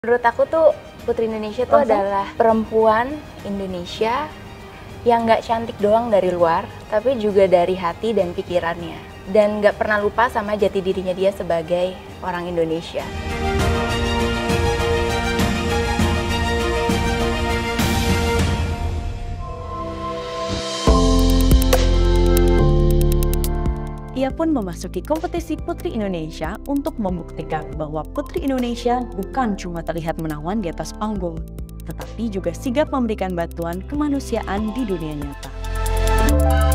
Menurut aku tuh Putri Indonesia tuh adalah perempuan Indonesia yang nggak cantik doang dari luar, tapi juga dari hati dan pikirannya. Dan nggak pernah lupa sama jati dirinya dia sebagai orang Indonesia. Ia pun memasuki kompetisi Putri Indonesia untuk membuktikan bahwa Putri Indonesia bukan cuma terlihat menawan di atas panggung, tetapi juga sigap memberikan bantuan kemanusiaan di dunia nyata.